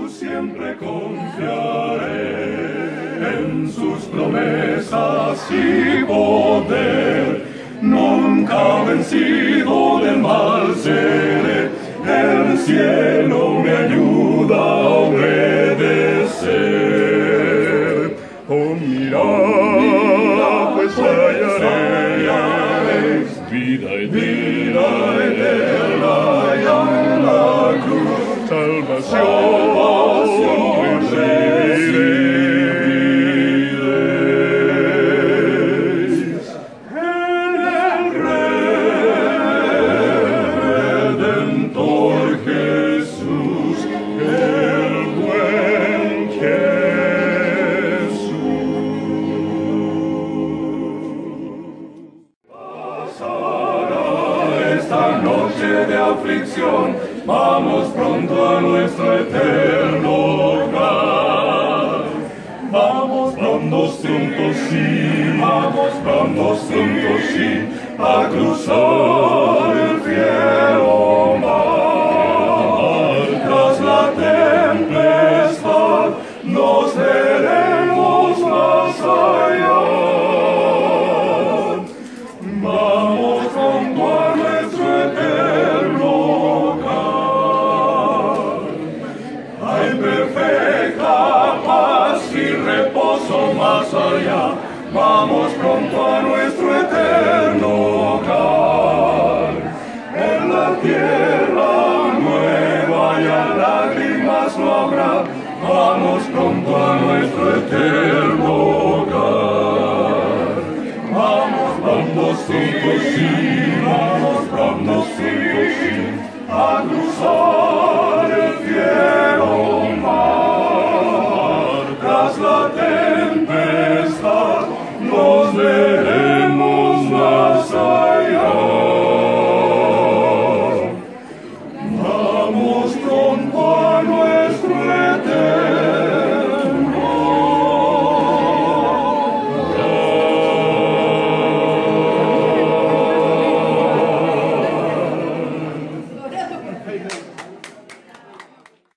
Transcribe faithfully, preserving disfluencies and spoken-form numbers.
siempre confiaré en sus promesas y poder. Nunca vencido del mal seré, el cielo me ayuda a obedecer. Oh, mirad, pues hallaréis vida eterna y en la cruz salvación recibiréis. En el Redentor Jesús, el buen Jesús. Pasará esta noche de aflicción, vamos pronto a nuestro eterno hogar. Vamos pronto, pronto sí, vamos pronto, pronto sí, a cruzar el fiero mar. Tras la tempestad nos veremos más allá. Vamos pronto a nuestro eterno hogar. Hay perfecta paz y reposo más allá. Vamos pronto a nuestro eterno hogar. En la tierra nueva ya lágrimas no habrá. Vamos pronto a nuestro eterno hogar. Vamos pronto, pronto sí, vamos pronto, pronto sí, a cruzar